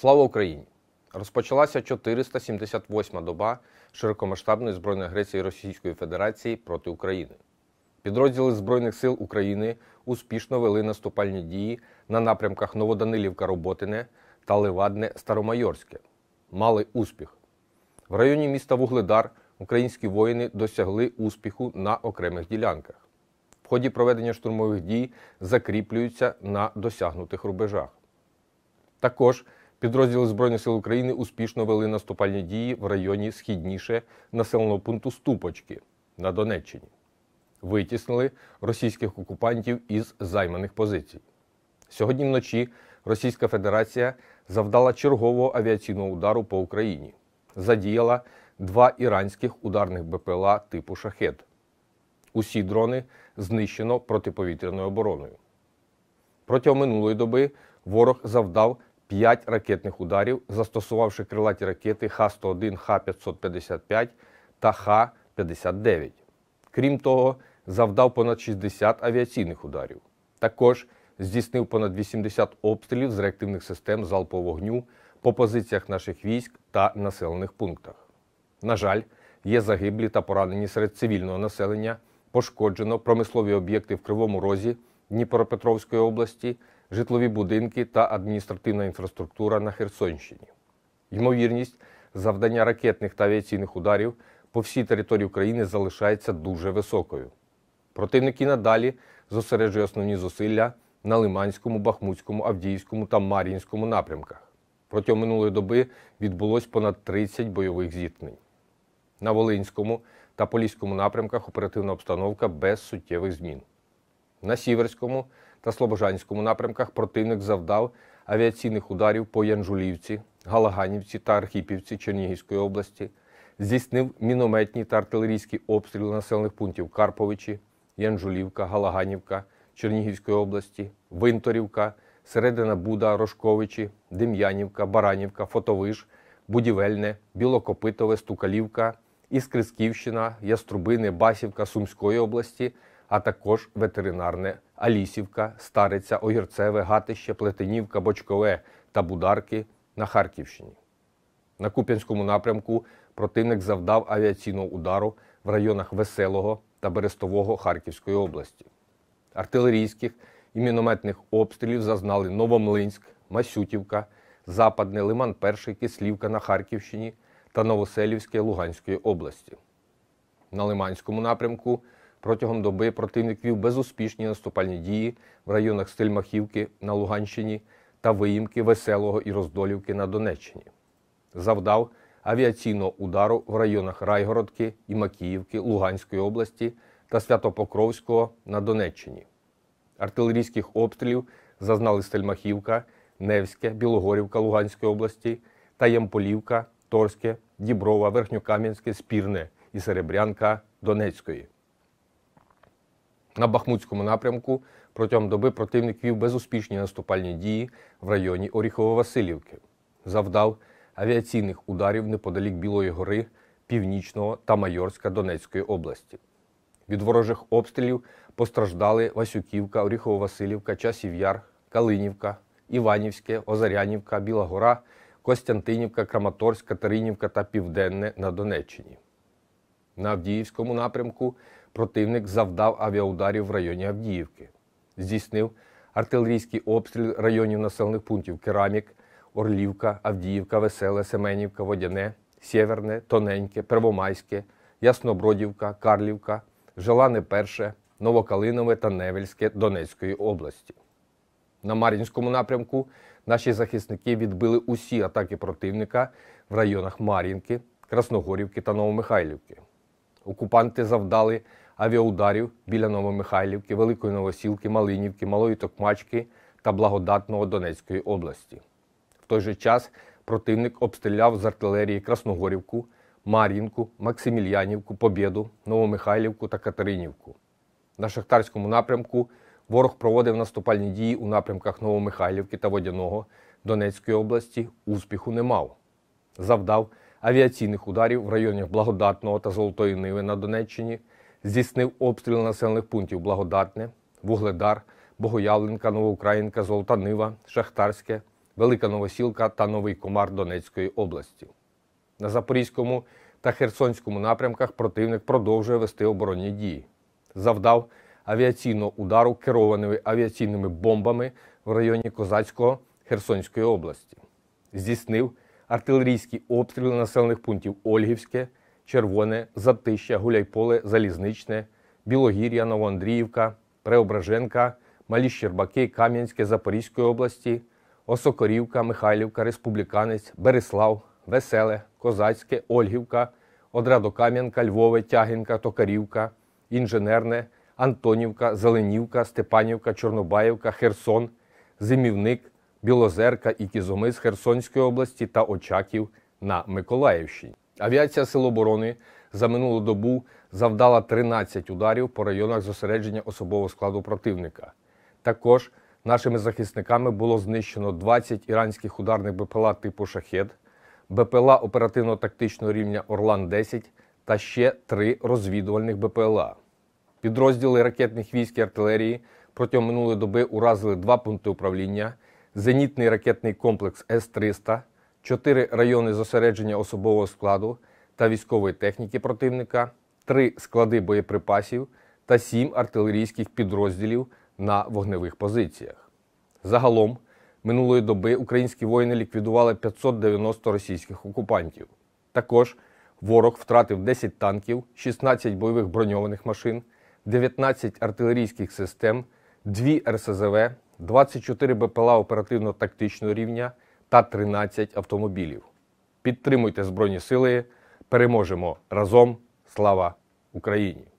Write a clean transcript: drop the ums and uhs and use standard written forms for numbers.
Слава Україні! Розпочалася 478-ма доба широкомасштабної збройної агресії Російської Федерації проти України. Підрозділи Збройних сил України успішно вели наступальні дії на напрямках Новоданилівка-Роботине та Левадне-Старомайорське. Мали успіх. В районі міста Вугледар українські воїни досягли успіху на окремих ділянках. В ході проведення штурмових дій закріплюються на досягнутих рубежах. Також підрозділи Збройних сил України успішно вели наступальні дії в районі східніше населеного пункту Ступочки на Донеччині. Витіснили російських окупантів із займаних позицій. Сьогодні вночі Російська Федерація завдала чергового авіаційного удару по Україні. Задіяла 2 іранських ударних БПЛА типу «Шахед». Усі дрони знищено протиповітряною обороною. Протягом минулої доби ворог завдав 5 ракетних ударів, застосувавши крилаті ракети Х-101, Х-555 та Х-59. Крім того, завдав понад 60 авіаційних ударів. Також здійснив понад 80 обстрілів з реактивних систем залпового вогню по позиціях наших військ та населених пунктах. На жаль, є загиблі та поранені серед цивільного населення, пошкоджено промислові об'єкти в Кривому Розі Дніпропетровської області, житлові будинки та адміністративна інфраструктура на Херсонщині. Ймовірність завдання ракетних та авіаційних ударів по всій території України залишається дуже високою. Противник і надалі зосереджує основні зусилля на Лиманському, Бахмутському, Авдіївському та Мар'їнському напрямках. Протягом минулої доби відбулось понад 30 бойових зіткнень. На Волинському та Поліському напрямках оперативна обстановка без суттєвих змін. На Сіверському та Слобожанському напрямках противник завдав авіаційних ударів по Янжулівці, Галаганівці та Архипівці Чернігівської області, здійснив мінометні та артилерійські обстріли населених пунктів Карповичі, Янжулівка, Галаганівка Чернігівської області, Винторівка, Середина Буда, Рожковичі, Дем'янівка, Баранівка, Фотовиш, Будівельне, Білокопитове, Стукалівка, Іскрисківщина, Яструбине, Басівка Сумської області, а також ветеринарне Алісівка, Стариця, Огірцеве, Гатище, Плетенівка, Бочкове та Бударки на Харківщині. На Куп'янському напрямку противник завдав авіаційного удару в районах Веселого та Берестового Харківської області. Артилерійських і мінометних обстрілів зазнали Новомлинськ, Масютівка, Западне, Лиман-1, Кислівка на Харківщині та Новоселівське Луганської області. На Лиманському напрямку протягом доби противник вів безуспішні наступальні дії в районах Стельмахівки на Луганщині та Виїмки, Веселого і Роздолівки на Донеччині. Завдав авіаційного удару в районах Райгородки і Макіївки Луганської області та Святопокровського на Донеччині. Артилерійських обстрілів зазнали Стельмахівка, Невське, Білогорівка Луганської області та Ямполівка, Торське, Діброва, Верхньокам'янське, Спірне і Серебрянка Донецької. На Бахмутському напрямку протягом доби противник вів безуспішні наступальні дії в районі Оріхово-Василівки. Завдав авіаційних ударів неподалік Білої гори, Північного та Майорська Донецької області. Від ворожих обстрілів постраждали Васюківка, Оріхово-Василівка, Часів Яр, Калинівка, Іванівське, Озарянівка, Біла Гора, Костянтинівка, Краматорськ, Катеринівка та Південне на Донеччині. На Авдіївському напрямку противник завдав авіаударів в районі Авдіївки. Здійснив артилерійський обстріл районів населених пунктів Керамік, Орлівка, Авдіївка, Веселе, Семенівка, Водяне, Сєверне, Тоненьке, Первомайське, Яснобродівка, Карлівка, Желане-1, Новокалинове та Невельське Донецької області. На Мар'їнському напрямку наші захисники відбили усі атаки противника в районах Мар'їнки, Красногорівки та Новомихайлівки. Окупанти завдали авіаударів біля Новомихайлівки, Великої Новосілки, Малинівки, Малої Токмачки та Благодатного Донецької області. В той же час противник обстріляв з артилерії Красногорівку, Мар'їнку, Максимільянівку, Побєду, Новомихайлівку та Катеринівку. На Шахтарському напрямку ворог проводив наступальні дії у напрямках Новомихайлівки та Водяного Донецької області, успіху не мав. Завдав авіаційних ударів в районах Благодатного та Золотої Ниви на Донеччині, здійснив обстріл населених пунктів Благодатне, Вугледар, Богоявленка, Новоукраїнка, Золота Нива, Шахтарське, Велика Новосілка та Новий Комар Донецької області. На Запорізькому та Херсонському напрямках противник продовжує вести оборонні дії. Завдав авіаційного удару керованими авіаційними бомбами в районі Козацького Херсонської області. Здійснив артилерійські обстріли населених пунктів Ольгівське, Червоне, Затища, Гуляйполе, Залізничне, Білогір'я, Новоандріївка, Преображенка, Малі Щербаки, Кам'янське Запорізької області, Осокорівка, Михайлівка, Республіканець, Берислав, Веселе, Козацьке, Ольгівка, Одрадокам'янка, Львове, Тягінка, Токарівка, Інженерне, Антонівка, Зеленівка, Степанівка, Чорнобаївка, Херсон, Зимівник, Білозерка і Кізомис Херсонської області та Очаків на Миколаївщині. Авіація Сил оборони за минулу добу завдала 13 ударів по районах зосередження особового складу противника. Також нашими захисниками було знищено 20 іранських ударних БПЛА типу «Шахед», БПЛА оперативно-тактичного рівня «Орлан-10» та ще 3 розвідувальних БПЛА. Підрозділи ракетних військ і артилерії протягом минулої доби уразили 2 пункти управління, зенітний ракетний комплекс С-300, 4 райони зосередження особового складу та військової техніки противника, 3 склади боєприпасів та 7 артилерійських підрозділів на вогневих позиціях. Загалом, минулої доби українські воїни ліквідували 590 російських окупантів. Також ворог втратив 10 танків, 16 бойових броньованих машин, 19 артилерійських систем, 2 РСЗВ, 24 БПЛА оперативно-тактичного рівня та 13 автомобілів. Підтримуйте Збройні Сили, переможемо разом! Слава Україні!